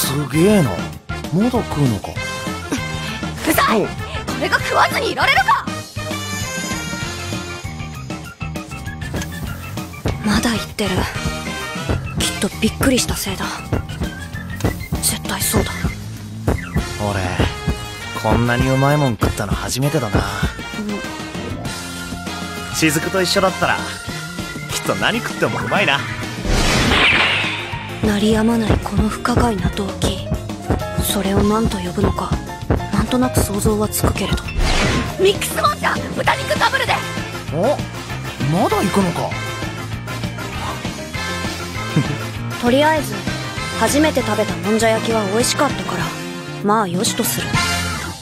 すげえな。まだ食うのか。 うざい。これが食わずにいられるか。まだ言ってる。きっとびっくりしたせいだ。絶対そうだ。 俺こんなにうまいもん食ったの初めてだな。雫と一緒だったらきっと何食ってもうまいな。 鳴りやまないこの不可解な動機、それを何と呼ぶのかなんとなく想像はつくけれど。ミックスモンスター豚肉ダブルで。 お、まだ行くのか。 とりあえず初めて食べたもんじゃ焼きは美味しかったから、まあよしとする。